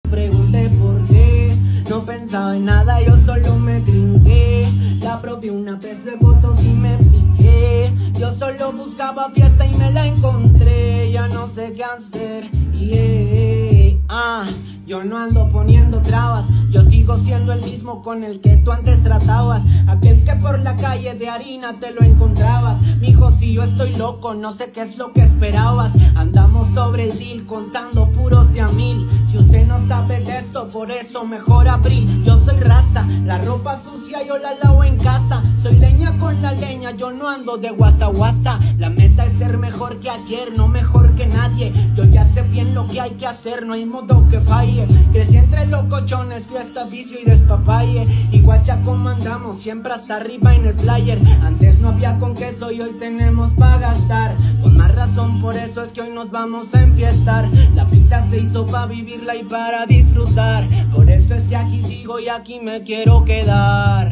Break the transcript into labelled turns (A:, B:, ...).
A: Pregunté por qué, no pensaba en nada, yo solo me trinqué. La probé una vez de votos y me piqué. Yo solo buscaba fiesta y me la encontré. Ya no sé qué hacer, yo no ando poniendo trabas. Yo sigo siendo el mismo con el que tú antes tratabas. Aquel que por la calle de harina te lo encontrabas. Mijo, si yo estoy loco, no sé qué es lo que esperabas. Andamos sobre el deal, contando puros de a 1000. Si usted no sabe de esto, por eso mejor abril. Yo soy raza, la ropa sucia yo la lavo en casa. Soy leña con la leña, yo no ando de guasa guasa. La meta es ser mejor que ayer, no mejor que nadie. Yo ya sé bien lo que hay que hacer, no hay modo que falle. Crecí entre locochones, fiesta, vicio y despapalle. Y guacha como andamos, siempre hasta arriba en el flyer. Antes no había con queso y hoy tenemos pa' gastar. Con más razón por eso es que hoy nos vamos a enfiestar. La vida se hizo pa' vivirla y para disfrutar. Por eso es que aquí sigo y aquí me quiero quedar.